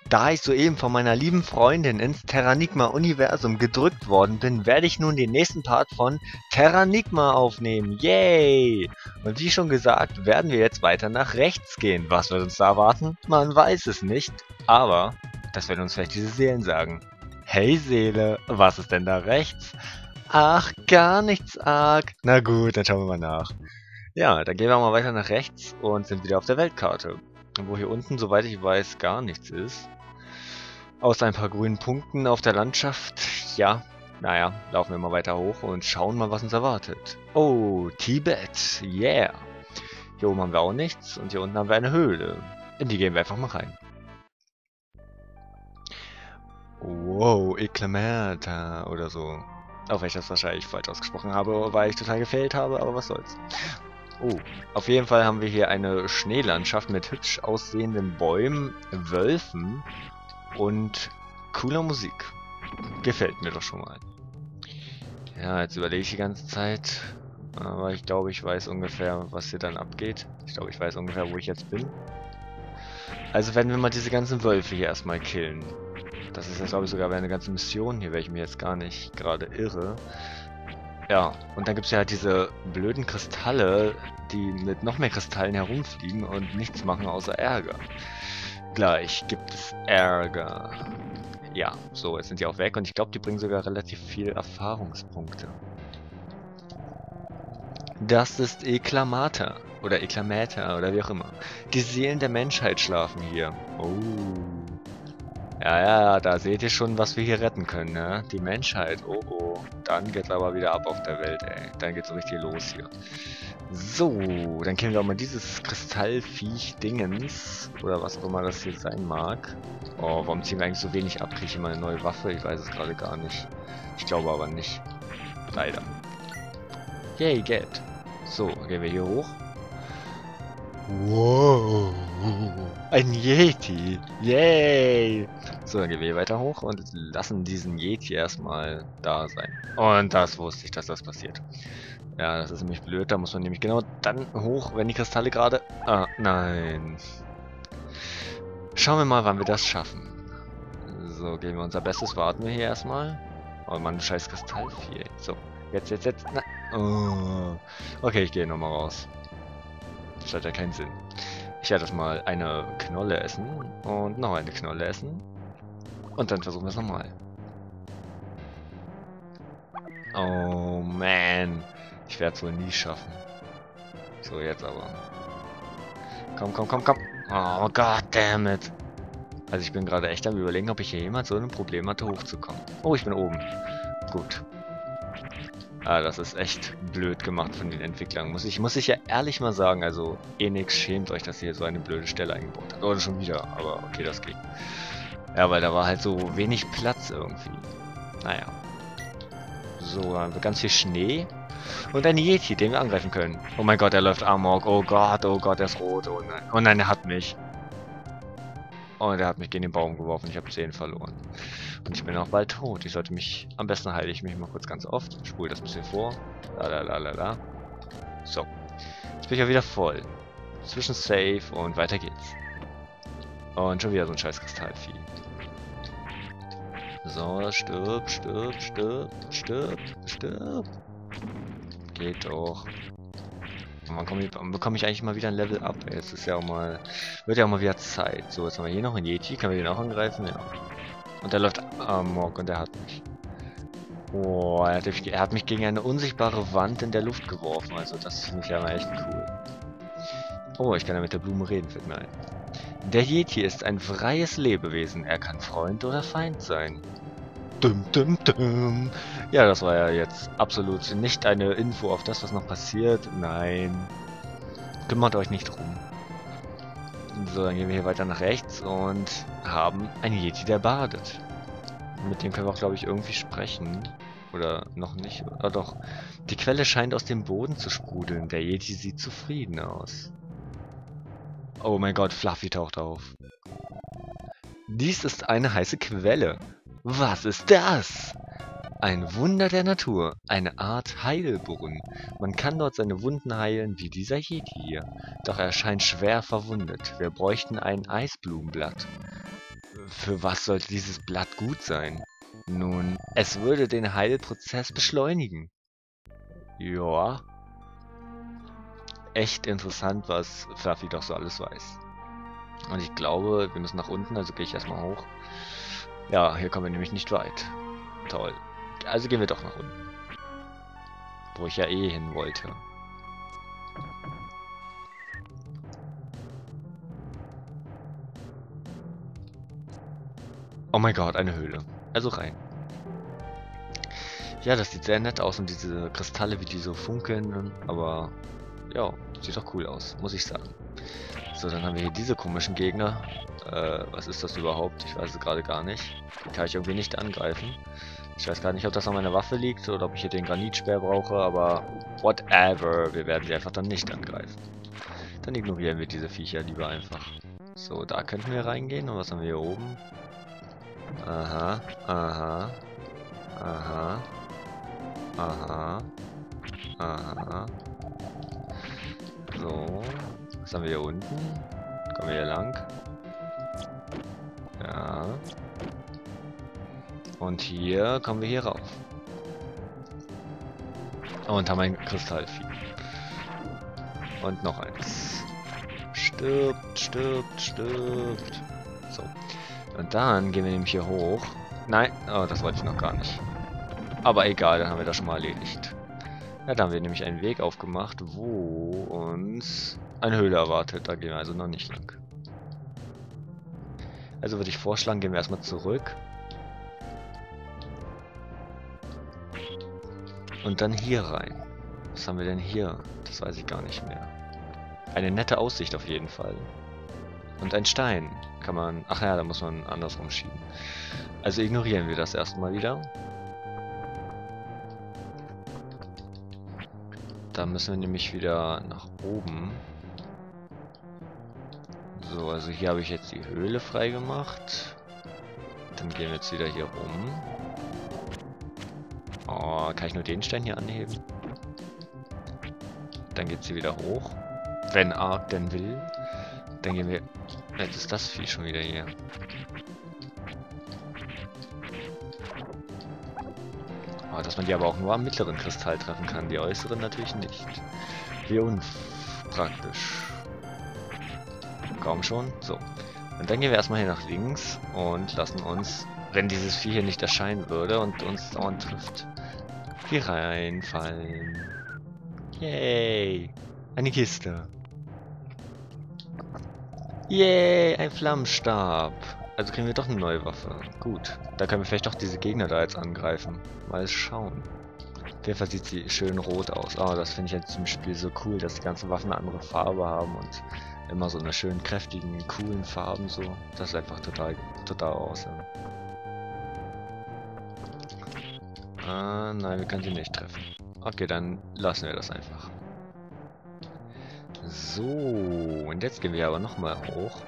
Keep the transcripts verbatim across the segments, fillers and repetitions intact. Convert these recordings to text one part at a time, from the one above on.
Da ich soeben von meiner lieben Freundin ins Terranigma-Universum gedrückt worden bin, werde ich nun den nächsten Part von Terranigma aufnehmen. Yay! Und wie schon gesagt, werden wir jetzt weiter nach rechts gehen. Was wird uns da erwarten? Man weiß es nicht, aber das werden uns vielleicht diese Seelen sagen. Hey Seele, was ist denn da rechts? Ach, gar nichts arg. Na gut, dann schauen wir mal nach. Ja, dann gehen wir mal weiter nach rechts und sind wieder auf der Weltkarte. Wo hier unten, soweit ich weiß, gar nichts ist. Außer ein paar grünen Punkten auf der Landschaft. Ja, naja, laufen wir mal weiter hoch und schauen mal, was uns erwartet. Oh, Tibet, yeah. Hier oben haben wir auch nichts und hier unten haben wir eine Höhle. In die gehen wir einfach mal rein. Wow, Eklamata oder so. Auch wenn ich das wahrscheinlich falsch ausgesprochen habe, weil ich total gefehlt habe, aber was soll's. Oh, auf jeden Fall haben wir hier eine Schneelandschaft mit hübsch aussehenden Bäumen, Wölfen und cooler Musik. Gefällt mir doch schon mal. Ja, jetzt überlege ich die ganze Zeit, aber ich glaube, ich weiß ungefähr, was hier dann abgeht. Ich glaube, ich weiß ungefähr, wo ich jetzt bin. Also werden wir mal diese ganzen Wölfe hier erstmal killen. Das ist jetzt, glaube ich, sogar eine ganze Mission hier, wenn ich mir jetzt gar nicht gerade irre. Ja, und dann gibt es ja halt diese blöden Kristalle, die mit noch mehr Kristallen herumfliegen und nichts machen außer Ärger. Gleich gibt es Ärger. Ja, so, jetzt sind die auch weg und ich glaube, die bringen sogar relativ viel Erfahrungspunkte. Das ist Eklamata oder Eklamata oder wie auch immer. Die Seelen der Menschheit schlafen hier. Oh. Ja, ja, da seht ihr schon, was wir hier retten können, ne? Die Menschheit, oh oh. Dann geht's aber wieder ab auf der Welt, ey. Dann geht's so richtig los hier. So, dann kennen wir auch mal dieses Kristallviech-Dingens. Oder was auch immer das hier sein mag. Oh, warum ziehen wir eigentlich so wenig ab? Kriege ich immer eine neue Waffe? Ich weiß es gerade gar nicht. Ich glaube aber nicht. Leider. Yay, Geld. So, gehen wir hier hoch. Wow, ein Yeti. Yay. So, dann gehen wir hier weiter hoch und lassen diesen Yeti erstmal da sein. Und das wusste ich, dass das passiert. Ja, das ist nämlich blöd. Da muss man nämlich genau dann hoch, wenn die Kristalle gerade... Ah, nein. Schauen wir mal, wann wir das schaffen. So, geben wir unser Bestes. Warten wir hier erstmal. Oh Mann, scheiß Kristallvieh. So, jetzt, jetzt, jetzt. Nein. Oh. Okay, ich gehe nochmal raus. Das hat ja keinen Sinn. Ich werde das mal eine Knolle essen und noch eine Knolle essen. Und dann versuchen wir es nochmal. Oh man. Ich werde es wohl nie schaffen. So, jetzt aber. Komm, komm, komm, komm. Oh goddammit. Also ich bin gerade echt am Überlegen, ob ich hier jemals so ein Problem hatte, hochzukommen. Oh, ich bin oben. Gut. Ah, das ist echt blöd gemacht von den Entwicklern. Muss ich, muss ich ja ehrlich mal sagen, also Enix schämt euch, dass ihr so eine blöde Stelle eingebaut habt. Oder schon wieder, aber okay, das geht. Ja, weil da war halt so wenig Platz irgendwie. Naja. So, dann haben wir ganz viel Schnee. Und ein Yeti, den wir angreifen können. Oh mein Gott, er läuft amok. Oh Gott, oh Gott, er ist rot. Oh nein, oh nein, er hat mich. Und er hat mich gegen den Baum geworfen. Ich habe zehn verloren. Und ich bin auch bald tot. Ich sollte mich... Am besten heile ich mich mal kurz ganz oft. Spule das ein bisschen vor. Lalalala. So. Jetzt bin ich ja wieder voll. Zwischen Save und weiter geht's. Und schon wieder so ein scheiß Kristallvieh. So, stirb, stirb, stirb, stirb, stirb. Geht doch. Wann bekomme ich eigentlich mal wieder ein Level up? Jetzt ist ja auch mal... Wird ja auch mal wieder Zeit. So, jetzt haben wir hier noch einen Yeti. Können wir den auch angreifen? Ja. Und der läuft amok und der hat mich. Oh, er hat, mich, er hat mich gegen eine unsichtbare Wand in der Luft geworfen. Also das finde ich ja mal echt cool. Oh, ich kann ja mit der Blume reden, fällt mir ein. Der Yeti ist ein freies Lebewesen. Er kann Freund oder Feind sein. Dum, dum, dum. Ja, das war ja jetzt absolut nicht eine Info auf das, was noch passiert. Nein. Kümmert euch nicht drum. So, dann gehen wir hier weiter nach rechts und haben einen Yeti, der badet. Mit dem können wir auch, glaube ich, irgendwie sprechen. Oder noch nicht. Ah, doch. Die Quelle scheint aus dem Boden zu sprudeln. Der Yeti sieht zufrieden aus. Oh mein Gott, Fluffy taucht auf. Dies ist eine heiße Quelle. Was ist das? Ein Wunder der Natur, eine Art Heilbrunnen. Man kann dort seine Wunden heilen, wie dieser Yeti hier. Doch er scheint schwer verwundet. Wir bräuchten ein Eisblumenblatt. für was sollte dieses Blatt gut sein? Nun, es würde den Heilprozess beschleunigen. Ja. Echt interessant, was Fluffy doch so alles weiß. Und ich glaube, wir müssen nach unten, also gehe ich erstmal hoch. Ja, hier kommen wir nämlich nicht weit. Toll. Also gehen wir doch nach unten. Wo ich ja eh hin wollte. Oh mein Gott, eine Höhle. Also rein. Ja, das sieht sehr nett aus und diese Kristalle, wie die so funkeln. Aber ja, sieht doch cool aus, muss ich sagen. So, dann haben wir hier diese komischen Gegner. Äh, was ist das überhaupt? Ich weiß es gerade gar nicht. Die kann ich irgendwie nicht angreifen. Ich weiß gar nicht, ob das an meiner Waffe liegt oder ob ich hier den Granitspeer brauche, aber whatever. Wir werden sie einfach dann nicht angreifen. Dann ignorieren wir diese Viecher lieber einfach. So, da könnten wir reingehen. Und was haben wir hier oben? Aha, aha, aha, aha, aha. So, was haben wir hier unten? Kommen wir hier lang? Ja. Und hier kommen wir hier rauf. Und haben ein Kristallvieh. Und noch eins. Stirbt, stirbt, stirbt. So. Und dann gehen wir nämlich hier hoch. Nein, oh, das wollte ich noch gar nicht. Aber egal, dann haben wir das schon mal erledigt. Ja, da haben wir nämlich einen Weg aufgemacht, wo uns eine Höhle erwartet. Da gehen wir also noch nicht lang. Also würde ich vorschlagen, gehen wir erstmal zurück. Und dann hier rein. Was haben wir denn hier? Das weiß ich gar nicht mehr. Eine nette Aussicht auf jeden Fall. Und ein Stein kann man... Ach ja, da muss man andersrum schieben. Also ignorieren wir das erstmal wieder. Da müssen wir nämlich wieder nach oben. So, also hier habe ich jetzt die Höhle freigemacht. Dann gehen wir jetzt wieder hier rum. Oh, kann ich nur den Stein hier anheben? Dann geht sie wieder hoch. Wenn Ark denn will. Dann gehen wir... Jetzt ist das Vieh schon wieder hier. Oh, dass man die aber auch nur am mittleren Kristall treffen kann. Die äußeren natürlich nicht. Wie unpraktisch. Kaum schon. So. Und dann gehen wir erstmal hier nach links und lassen uns, wenn dieses Vieh hier nicht erscheinen würde und uns dauernd trifft, hier reinfallen. Yay! Eine Kiste. Yay! Ein Flammenstab. Also kriegen wir doch eine neue Waffe. Gut. Da können wir vielleicht doch diese Gegner da jetzt angreifen. Mal schauen. Auf jeden Fall sieht sie schön rot aus. Oh, das finde ich jetzt im Spiel so cool, dass die ganzen Waffen eine andere Farbe haben und immer so eine schön kräftigen, coolen Farben so. Das ist einfach total, total awesome. Ah, nein, wir können sie nicht treffen. Okay, dann lassen wir das einfach. So, und jetzt gehen wir aber nochmal hoch.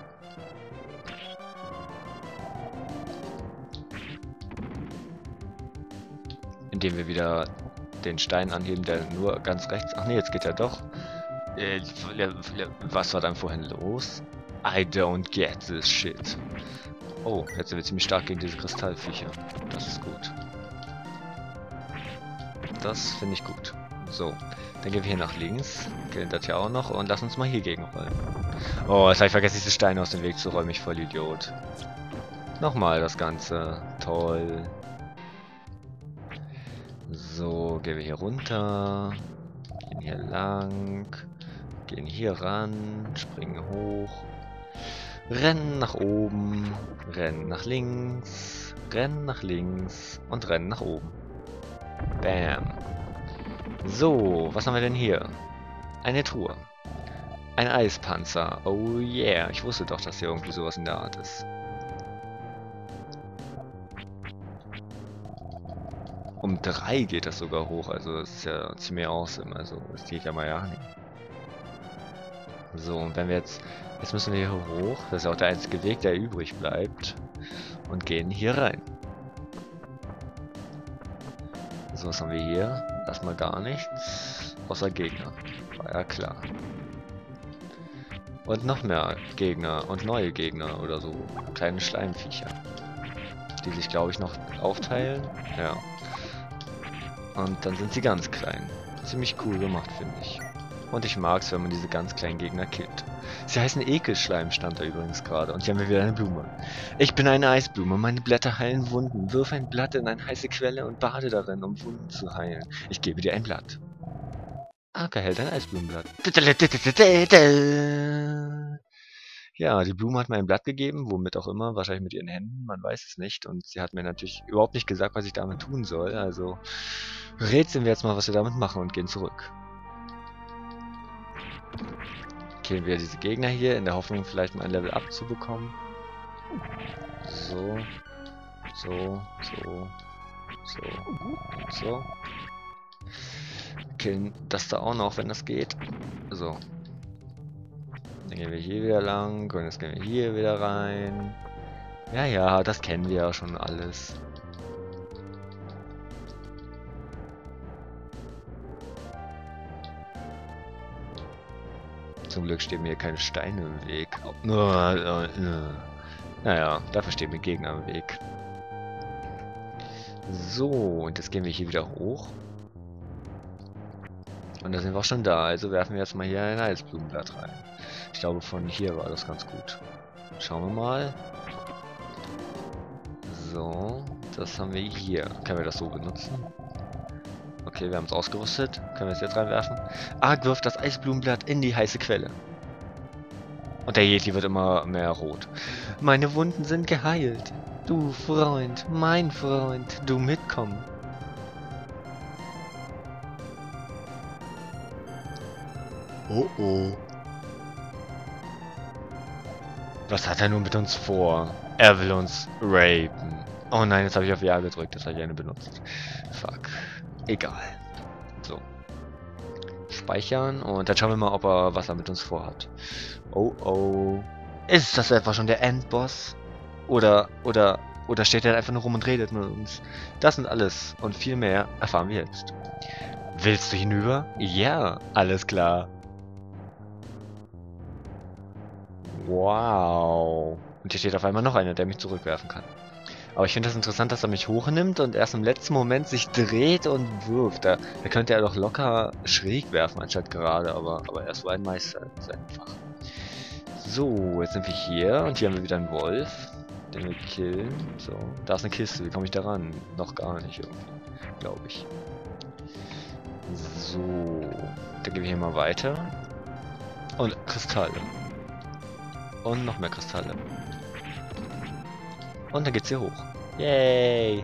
Indem wir wieder den Stein anheben, der nur ganz rechts... Ach nee, jetzt geht er doch. Äh, was war dann vorhin los? I don't get this shit. Oh, jetzt sind wir ziemlich stark gegen diese Kristallviecher. Das ist gut. Das finde ich gut. So, dann gehen wir hier nach links. Killen das ja auch noch und lass uns mal hier gegenrollen. Oh, jetzt habe ich vergessen, diese Steine aus dem Weg zu räumen. Ich voll Idiot. Nochmal das Ganze. Toll. So, gehen wir hier runter. Gehen hier lang. Gehen hier ran. Springen hoch. Rennen nach oben. Rennen nach links. Rennen nach links. Und rennen nach oben. Bam. So, was haben wir denn hier? Eine Truhe. Ein Eispanzer. Oh yeah. Ich wusste doch, dass hier irgendwie sowas in der Art ist. Um drei geht das sogar hoch. Also das ist ja ziemlich awesome. Also das geht ja mal ja nicht. So, und wenn wir jetzt... Jetzt müssen wir hier hoch. Das ist auch der einzige Weg, der übrig bleibt. Und gehen hier rein. So, was haben wir hier? Erstmal gar nichts. Außer Gegner. War ja klar. Und noch mehr Gegner und neue Gegner oder so. Kleine Schleimviecher. Die sich, glaube ich, noch aufteilen. Ja. Und dann sind sie ganz klein. Ziemlich cool gemacht, finde ich. Und ich mag es, wenn man diese ganz kleinen Gegner killt. Sie heißen Ekelschleim, stand da übrigens gerade. Und hier haben wir wieder eine Blume. Ich bin eine Eisblume, meine Blätter heilen Wunden. Wirf ein Blatt in eine heiße Quelle und bade darin, um Wunden zu heilen. Ich gebe dir ein Blatt. Aka hält ein Eisblumenblatt. Ja, die Blume hat mir ein Blatt gegeben, womit auch immer, wahrscheinlich mit ihren Händen, man weiß es nicht. Und sie hat mir natürlich überhaupt nicht gesagt, was ich damit tun soll. Also rätseln wir jetzt mal, was wir damit machen und gehen zurück. Killen wir diese Gegner hier, in der Hoffnung, vielleicht mal ein Level up zu bekommen. So, so, so, so, so. Killen das da auch noch, wenn das geht. So. Dann gehen wir hier wieder lang und jetzt gehen wir hier wieder rein. Ja, ja, das kennen wir ja schon alles. Zum Glück stehen mir hier keine Steine im Weg. Naja, dafür stehen mir Gegner im Weg. So, und jetzt gehen wir hier wieder hoch. Und da sind wir auch schon da, also werfen wir jetzt mal hier ein Eisblumenblatt rein. Ich glaube, von hier war das ganz gut. Schauen wir mal. So, das haben wir hier. Können wir das so benutzen? Okay, wir haben es ausgerüstet. Können wir es jetzt reinwerfen? Arg wirft das Eisblumenblatt in die heiße Quelle. Und der Yeti wird immer mehr rot. Meine Wunden sind geheilt. Du Freund, mein Freund, du mitkommen. Oh oh. Was hat er nun mit uns vor? Er will uns rapen. Oh nein, jetzt habe ich auf Ja gedrückt, das habe ich eine benutzt. Fuck. Egal. So. Speichern und dann schauen wir mal, ob er was er mit uns vorhat. Oh oh. Ist das etwa schon der Endboss? Oder, oder, oder steht er einfach nur rum und redet mit uns? Das sind alles und viel mehr erfahren wir jetzt. Willst du hinüber? Ja, alles klar. Wow. Und hier steht auf einmal noch einer, der mich zurückwerfen kann. Aber ich finde das interessant, dass er mich hochnimmt und erst im letzten Moment sich dreht und wirft. Da, da könnte er doch locker schräg werfen, anstatt gerade, aber, aber er ist so ein Meister in seinem Fach. So, jetzt sind wir hier und hier haben wir wieder einen Wolf, den wir killen. So, da ist eine Kiste, wie komme ich da ran? Noch gar nicht irgendwie, glaube ich. So, dann gehen wir hier mal weiter. Und Kristalle. Und noch mehr Kristalle. Und dann geht's hier hoch. Yay!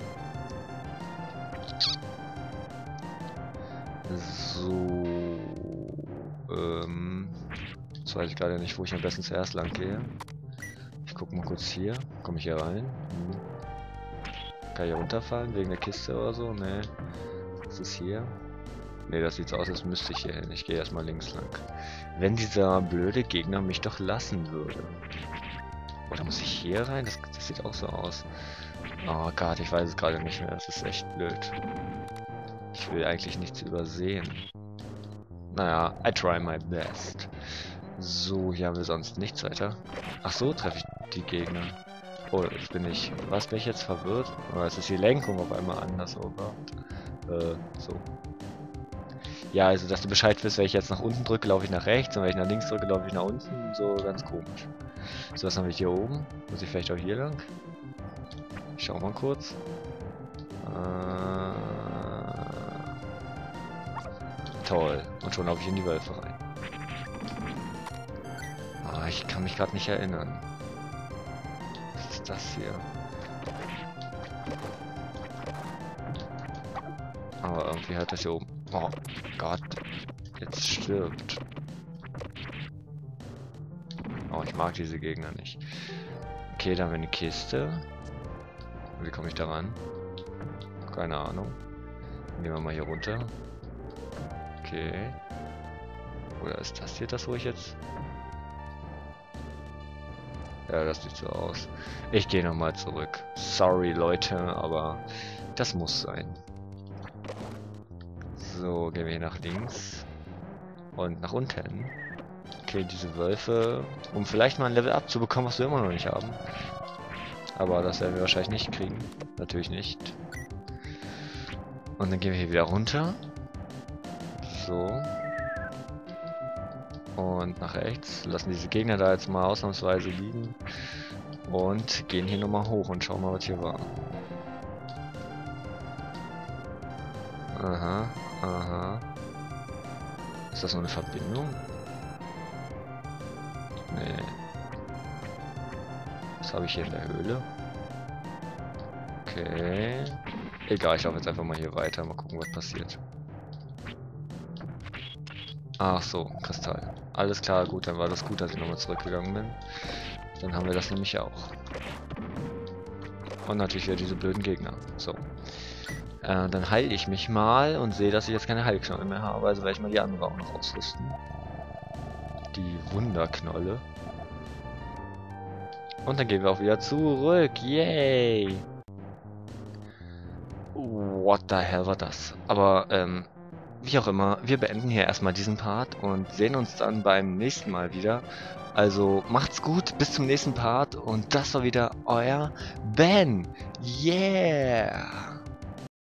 So. Ähm. Jetzt weiß ich gerade nicht, wo ich am besten zuerst lang gehe. Ich gucke mal kurz hier. Komme ich hier rein? Hm. Kann ich hier runterfallen wegen der Kiste oder so? Ne. Was ist hier? Ne, das sieht so aus, als müsste ich hier hin. Ich gehe erstmal links lang. Wenn dieser blöde Gegner mich doch lassen würde. Oder muss ich hier rein? Das, das sieht auch so aus. Oh Gott, ich weiß es gerade nicht mehr. Das ist echt blöd. Ich will eigentlich nichts übersehen. Naja, I try my best. So, hier haben wir sonst nichts weiter. Ach so, treffe ich die Gegner. Oh, jetzt bin ich... Was, bin ich jetzt verwirrt? Oder ist die Lenkung auf einmal anders, oder? Äh, so. Ja, also, dass du Bescheid wirst, wenn ich jetzt nach unten drücke, laufe ich nach rechts. Und wenn ich nach links drücke, laufe ich nach unten. So, ganz komisch. So, was haben wir hier oben? Muss ich vielleicht auch hier lang? Ich schau mal kurz. Äh, toll. Und schon laufe ich in die Wölfe rein. Ah, ich kann mich gerade nicht erinnern. Was ist das hier? Aber irgendwie hat das hier oben... Oh Gott. Jetzt stirbt. Oh, ich mag diese Gegner nicht. Okay, dann haben wir eine Kiste. Wie komme ich da ran? Keine Ahnung. Gehen wir mal hier runter. Okay. Oder ist das hier das, wo ich jetzt... Ja, das sieht so aus. Ich gehe nochmal zurück. Sorry, Leute, aber das muss sein. So, gehen wir hier nach links. Und nach unten. Okay, killen diese Wölfe, um vielleicht mal ein Level up zu bekommen, was wir immer noch nicht haben. Aber das werden wir wahrscheinlich nicht kriegen. Natürlich nicht. Und dann gehen wir hier wieder runter. So. Und nach rechts. Lassen diese Gegner da jetzt mal ausnahmsweise liegen. Und gehen hier nochmal hoch und schauen mal, was hier war. Aha, aha. Ist das nur eine Verbindung? Nee. Was habe ich hier in der Höhle? Okay. Egal, ich laufe jetzt einfach mal hier weiter. Mal gucken, was passiert. Ach so, Kristall. Alles klar, gut, dann war das gut, dass ich nochmal zurückgegangen bin. Dann haben wir das nämlich auch. Und natürlich wieder diese blöden Gegner. So. Äh, dann heile ich mich mal und sehe, dass ich jetzt keine Heilknolle mehr habe. Also werde ich mal die andere auch noch ausrüsten. Die Wunderknolle. Und dann gehen wir auch wieder zurück. Yay! What the hell war das? Aber, ähm, wie auch immer, wir beenden hier erstmal diesen Part und sehen uns dann beim nächsten Mal wieder. Also macht's gut, bis zum nächsten Part und das war wieder euer Ben. Yeah!